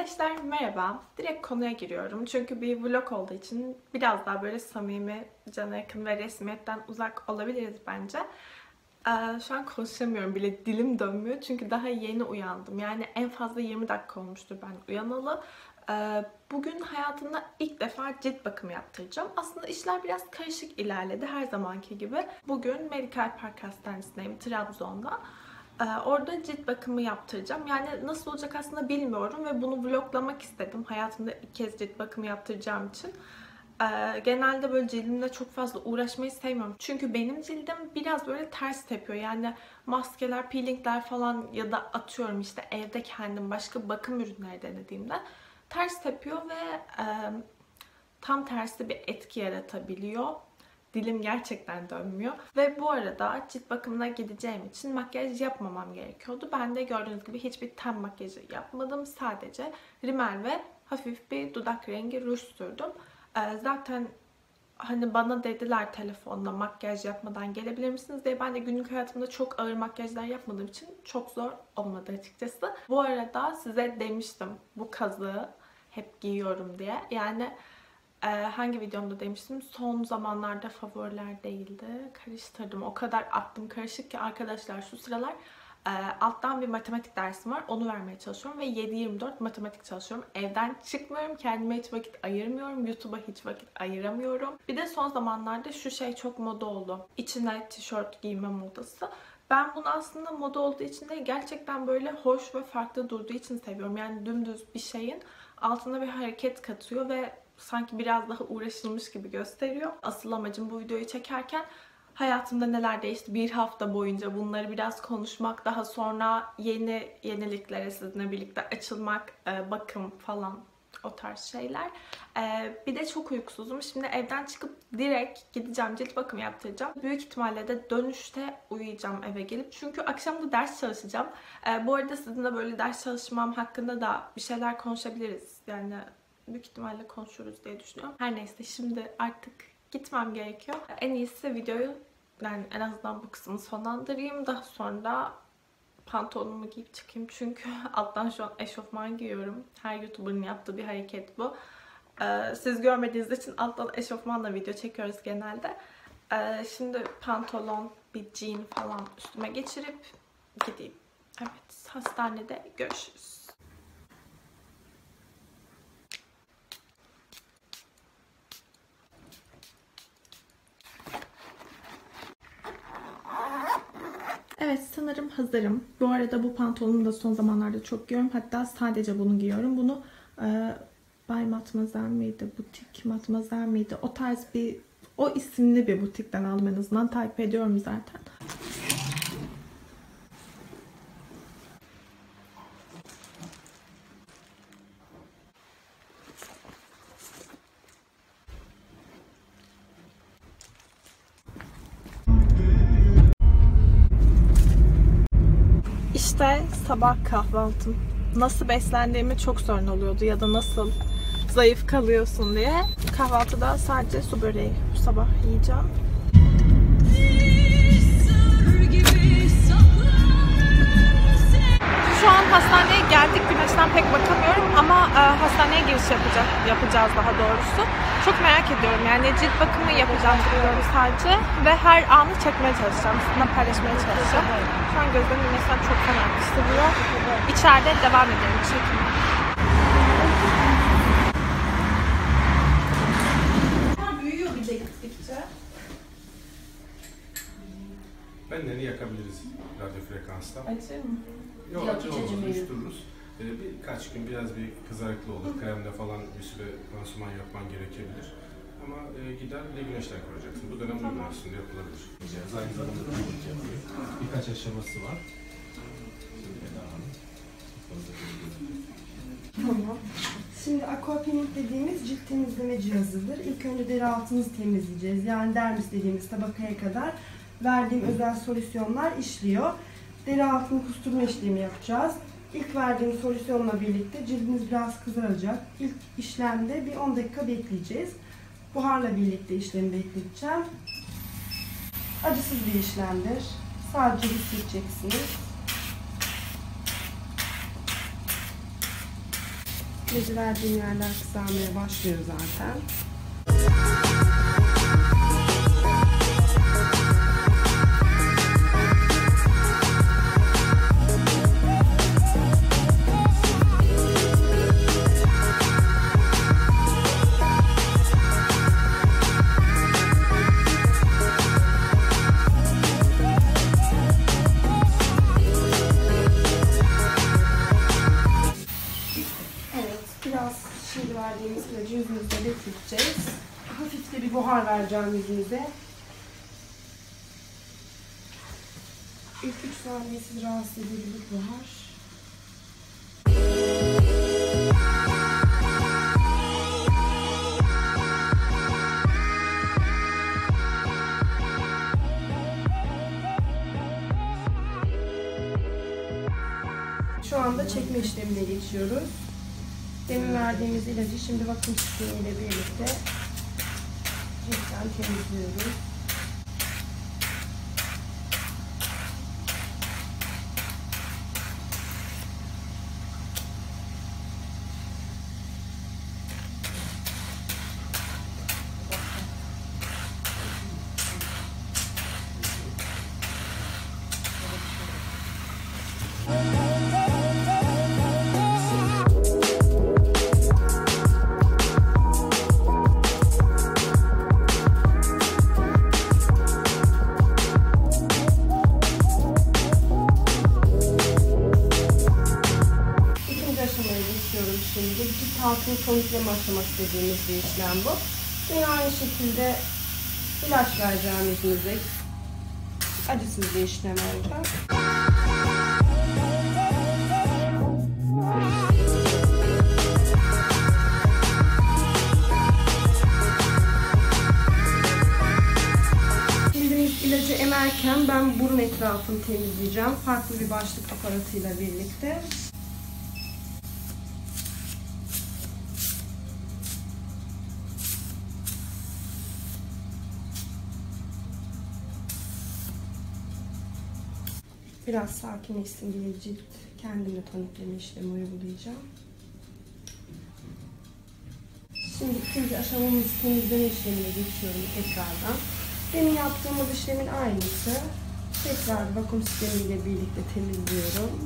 Arkadaşlar merhaba. Direkt konuya giriyorum. Çünkü bir vlog olduğu için biraz daha böyle samimi, cana yakın ve resmiyetten uzak olabiliriz bence. Şu an konuşamıyorum bile, dilim dönmüyor. Çünkü daha yeni uyandım. Yani en fazla 20 dakika olmuştur ben uyanalı. Bugün hayatımda ilk defa cilt bakımı yaptıracağım. Aslında işler biraz karışık ilerledi her zamanki gibi. Bugün Medikal Park Hastanesi'ndeyim, Trabzon'da. Orada cilt bakımı yaptıracağım. Yani nasıl olacak aslında bilmiyorum ve bunu vloglamak istedim. Hayatımda ilk kez cilt bakımı yaptıracağım için. Genelde böyle cildimle çok fazla uğraşmayı sevmiyorum. Çünkü benim cildim biraz böyle ters tepiyor. Yani maskeler, peelingler falan ya da atıyorum işte evde kendim başka bakım ürünleri denediğimde ters tepiyor ve tam tersi bir etki yaratabiliyor. Dilim gerçekten dönmüyor. Ve bu arada cilt bakımına gideceğim için makyaj yapmamam gerekiyordu. Ben de gördüğünüz gibi hiçbir ten makyajı yapmadım. Sadece rimel ve hafif bir dudak rengi ruj sürdüm. Zaten hani bana dediler telefonda makyaj yapmadan gelebilir misiniz diye. Ben de günlük hayatımda çok ağır makyajlar yapmadığım için çok zor olmadı açıkçası. Bu arada size demiştim bu kazığı hep giyiyorum diye. Yani hangi videomda demiştim? Son zamanlarda favoriler değildi. Karıştırdım. O kadar aklım karışık ki arkadaşlar şu sıralar alttan bir matematik dersim var. Onu vermeye çalışıyorum ve 7/24 matematik çalışıyorum. Evden çıkmıyorum. Kendime hiç vakit ayırmıyorum. YouTube'a hiç vakit ayıramıyorum. Bir de son zamanlarda şu şey çok moda oldu. İçine tişört giyme modası. Ben bunu aslında moda olduğu için değil, gerçekten böyle hoş ve farklı durduğu için seviyorum. Yani dümdüz bir şeyin altına bir hareket katıyor ve sanki biraz daha uğraşılmış gibi gösteriyor. Asıl amacım bu videoyu çekerken hayatımda neler değişti bir hafta boyunca bunları biraz konuşmak, daha sonra yeni yeniliklere sizinle birlikte açılmak, bakım falan, o tarz şeyler. Bir de çok uykusuzum. Şimdi evden çıkıp direkt gideceğim, cilt bakımı yaptıracağım. Büyük ihtimalle de dönüşte uyuyacağım eve gelip. Çünkü akşam da ders çalışacağım. Bu arada sizinle böyle ders çalışmam hakkında da bir şeyler konuşabiliriz. Yani büyük ihtimalle konuşuruz diye düşünüyorum. Her neyse, şimdi artık gitmem gerekiyor. En iyisi videoyu, yani en azından bu kısmını sonlandırayım. Daha sonra pantolonumu giyip çıkayım. Çünkü alttan şu an eşofman giyiyorum. Her YouTuber'ın yaptığı bir hareket bu. Siz görmediğiniz için alttan eşofmanla video çekiyoruz genelde. Şimdi pantolon, bir jean falan üstüme geçirip gideyim. Evet, hastanede görüşürüz. Evet, sanırım hazırım. Bu arada bu pantolonu da son zamanlarda çok giyiyorum. Hatta sadece bunu giyiyorum. Bunu Bay Matmazel miydi? Butik Matmazel miydi? O tarz bir, o isimli bir butikten aldım en azından. Takip ediyorum zaten. İşte sabah kahvaltım. Nasıl beslendiğimi çok sorun oluyordu ya da nasıl zayıf kalıyorsun diye. Kahvaltıda sadece su böreği bu sabah yiyeceğim. Şu an hastaneye geldik. Güneşten pek bakamıyorum ama hastaneye giriş yapacağız daha doğrusu. Çok merak ediyorum. Yani cilt bakımı yapacağız diyoruz sadece ve her anı çekmeye çalışacağım. Sizinle paylaşmaya çalışacağım. Şu an gözlerim mesela çok fena kısılıyor. İçeride devam edelim çekime. Büyüyor bir de gittikçe. Benlerini yakabiliriz radyo frekansta. Açayım mı? Yok, acı olmaz, uyuştururuz. Birkaç gün biraz bir kızarıklı olur. Kremde falan bir süre pansuman yapman gerekebilir. Ama gider bir de güneşten koruyacaksın. Bu dönem uygun aslında yapılabilir. Aynı zamanda birkaç aşaması var. Tamam. Şimdi aquapeeling dediğimiz cilt temizleme cihazıdır. İlk önce deri altınızı temizleyeceğiz. Yani dermis dediğimiz tabakaya kadar verdiğim özel solüsyonlar işliyor. Deri altını kusturma işlemi yapacağız. İlk verdiğim solüsyonla birlikte cildiniz biraz kızaracak. İlk işlemde bir 10 dakika bekleyeceğiz. Buharla birlikte işlemi bekleteceğim. Acısız bir işlemdir. Sadece hissedeceksiniz. Bezi verdiğim yerler kızarmaya başlıyor zaten. Şimdi verdiğimiz ilacı yüzümüzde bekleteceğiz. Hafif de bir buhar vereceğim yüzümüze. İlk 3 saniye sizi rahatsız edebilir buhar. Şu anda çekme işlemine geçiyoruz. Demin verdiğimiz ilacı şimdi vakum sistemiyle birlikte ciltten temizliyoruz. Şimdi cilt altını tonikleme aşaması dediğimiz bir işlem bu. Yine aynı şekilde ilaç vereceğim yüzünüze. Acısız bir işlem olacak. Bildiğiniz ilacı emerken ben burun etrafını temizleyeceğim. Farklı bir başlık aparatıyla birlikte. Biraz sakinleşsin diye cilt kendimle tonikleme işlemi uygulayacağım. Şimdi ikinci aşamamız temizleme işlemine geçiyorum tekrardan. Demin yaptığımız işlemin aynısı. Tekrar vakum sistemiyle birlikte temizliyorum.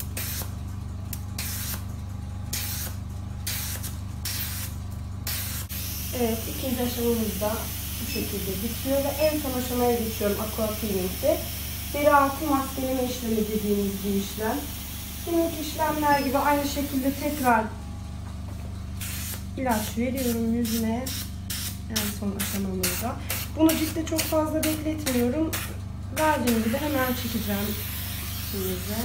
Evet, ikinci aşamamız da bu şekilde bitiyor ve en son aşamaya geçiyorum aqua peeling'de. Deri altı maskeleme işlemi dediğimiz bir işlem. Şimdiki işlemler gibi aynı şekilde tekrar ilaç veriyorum yüzüne. En son aşamamızda. Bunu ciltte çok fazla bekletmiyorum. Verdiğim gibi hemen çekeceğim yüzüne.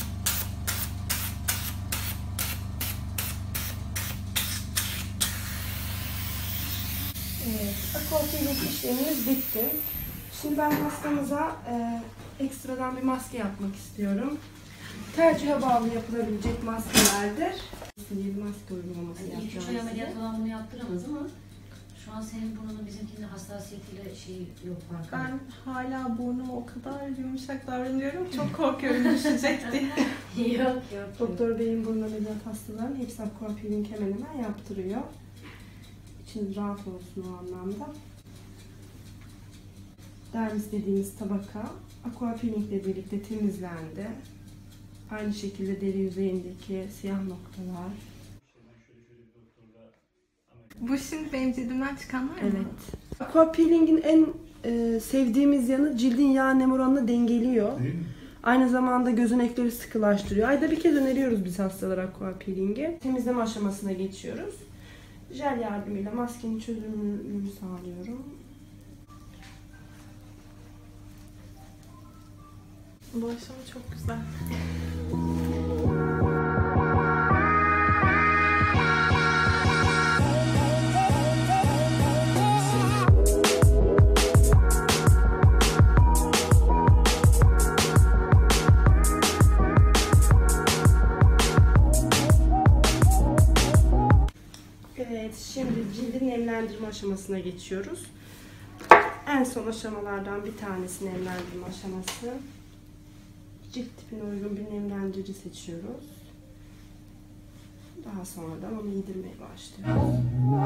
Evet, aqua peeling işlemimiz bitti. Şimdi ben hastamıza ekstradan bir maske yapmak istiyorum. Tercihe bağlı yapılabilecek maskelerdir. Bir maske uygulaması yapacağım. İlk 3 ay ameliyat olan bunu yaptıramaz ama şu an senin burnunun bizimkinin hassasiyetiyle şey yok farkı. Ben hala burnuma o kadar yumuşak davranıyorum. Çok korkuyorum düşecek diye. Yok. Doktor Bey'in burun ameliyat hastalarının hepsi aqua peeling hemen hemen yaptırıyor. İçiniz rahat olsun o anlamda. Dermis dediğimiz tabaka aqua peeling ile birlikte temizlendi. Aynı şekilde deri yüzeyindeki siyah noktalar. Bu şimdi benim cildimden çıkanlar mı? Evet. Aqua peeling'in en sevdiğimiz yanı cildin yağ nem oranını dengeliyor. Değil mi? Aynı zamanda gözenekleri sıkılaştırıyor. Ayda bir kez öneriyoruz biz hastalara aqua peeling'i. Temizleme aşamasına geçiyoruz. Jel yardımıyla maskenin çözünürlüğünü sağlıyorum. Bu aşama çok güzel. Evet, şimdi cildi nemlendirme aşamasına geçiyoruz. En son aşamalardan bir tanesi nemlendirme aşaması. Cilt tipine uygun bir nemlendirici seçiyoruz. Daha sonradan onu yedirmeye başlıyoruz.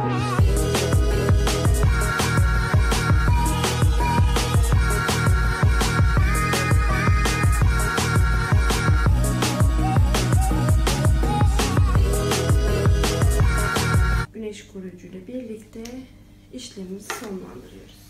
Güneş koruyucu ile birlikte işlemimizi sonlandırıyoruz.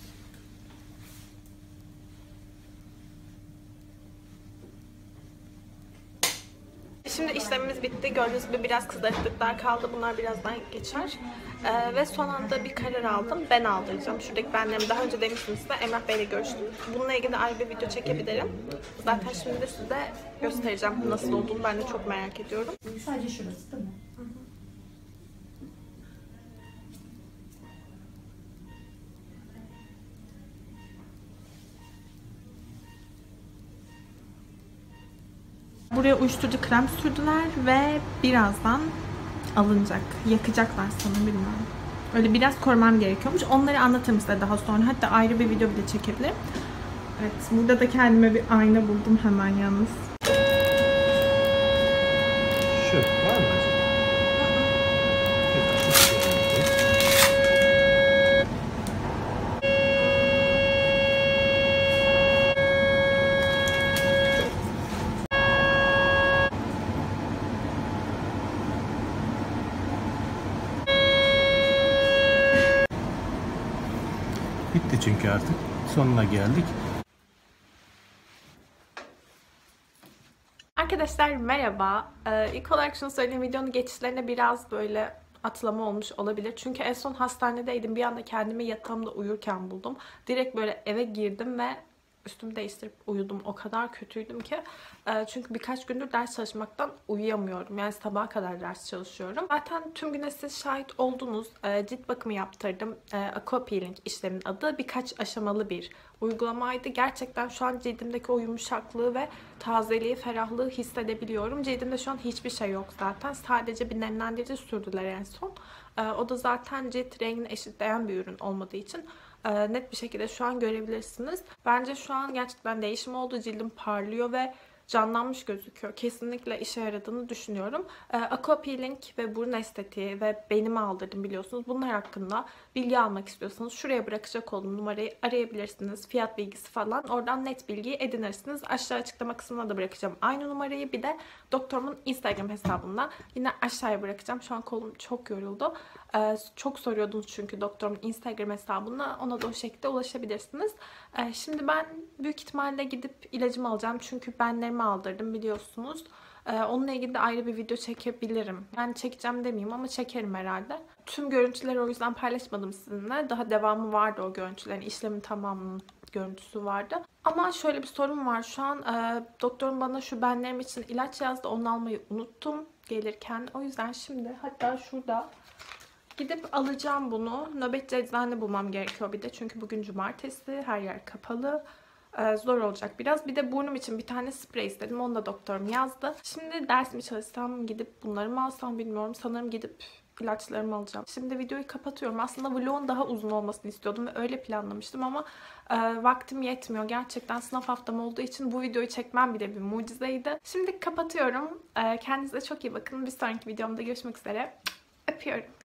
Şimdi işlemimiz bitti. Gördüğünüz gibi biraz kızarıklıklar kaldı. Bunlar birazdan geçer. Ve son anda bir karar aldım. Ben aldıracağım. Şuradaki benlerim daha önce demiştim size. Emrah Bey'le görüştüm. Bununla ilgili ayrı bir video çekebilirim. Zaten şimdi de size göstereceğim nasıl olduğunu. Ben de çok merak ediyorum. Sadece şurası değil mi? Buraya uyuşturucu krem sürdüler ve birazdan alınacak. Yakacaklar sanırım, bilmiyorum. Öyle biraz korumam gerekiyormuş. Onları anlatırım size daha sonra. Hatta ayrı bir video bile çekebilirim. Evet, burada da kendime bir ayna buldum hemen yalnız. Şu var mı acaba? Bitti çünkü artık. Sonuna geldik. Arkadaşlar merhaba. İlk olarak şunu söyleyeyim, videonun geçişlerine biraz böyle atlama olmuş olabilir. Çünkü en son hastanedeydim. Bir anda kendimi yatağımda uyurken buldum. Direkt böyle eve girdim ve üstümü değiştirip uyudum. O kadar kötüydüm ki. Çünkü birkaç gündür ders çalışmaktan uyuyamıyorum. Yani sabaha kadar ders çalışıyorum. Zaten tüm güne siz şahit oldunuz. Cilt bakımı yaptırdım. Aqua Peeling işlemin adı. Birkaç aşamalı bir uygulamaydı. Gerçekten şu an cildimdeki o yumuşaklığı ve tazeliği, ferahlığı hissedebiliyorum. Cildimde şu an hiçbir şey yok zaten. Sadece bir nemlendirici sürdüler en son. O da zaten cilt rengini eşitleyen bir ürün olmadığı için net bir şekilde şu an görebilirsiniz. Bence şu an gerçekten değişim oldu. Cildim parlıyor ve canlanmış gözüküyor. Kesinlikle işe yaradığını düşünüyorum. Aqua Peeling ve burun estetiği ve benimi aldırdım biliyorsunuz. Bunlar hakkında bilgi almak istiyorsanız şuraya bırakacak olduğum numarayı arayabilirsiniz. Fiyat bilgisi falan. Oradan net bilgiyi edinirsiniz. Aşağı açıklama kısmına da bırakacağım aynı numarayı. Bir de doktorumun Instagram hesabından yine aşağıya bırakacağım. Şu an kolum çok yoruldu. Çok soruyordunuz çünkü doktorumun Instagram hesabına. Ona da o şekilde ulaşabilirsiniz. Şimdi ben büyük ihtimalle gidip ilacımı alacağım. Çünkü benlerimi aldırdım biliyorsunuz. Onunla ilgili de ayrı bir video çekebilirim. Yani çekeceğim demeyeyim ama çekerim herhalde. Tüm görüntüleri o yüzden paylaşmadım sizinle. Daha devamı vardı o görüntülerin. İşlemin tamamının görüntüsü vardı. Ama şöyle bir sorun var. Şu an doktorum bana şu benlerim için ilaç yazdı. Onu almayı unuttum gelirken. O yüzden şimdi hatta şurada gidip alacağım bunu. Nöbetçi eczane bulmam gerekiyor bir de. Çünkü bugün cumartesi. Her yer kapalı. Zor olacak biraz. Bir de burnum için bir tane sprey istedim. Onu da doktorum yazdı. Şimdi ders mi çalışsam, gidip bunları mı alsam bilmiyorum. Sanırım gidip ilaçlarımı alacağım. Şimdi videoyu kapatıyorum. Aslında vlogun daha uzun olmasını istiyordum ve öyle planlamıştım ama vaktim yetmiyor. Gerçekten sınav haftam olduğu için bu videoyu çekmem bile bir mucizeydi. Şimdi kapatıyorum. Kendinize çok iyi bakın. Bir sonraki videomda görüşmek üzere. Öpüyorum.